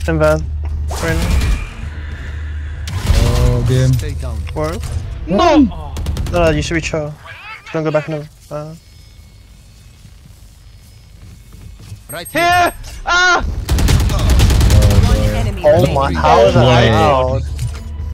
In van. Right Oh, game. Takedown. now. Word. No! No, you should be chill. Don't go back in the. Right Here! Ah! One enemy Oh remaining. my, how is that Wait. out?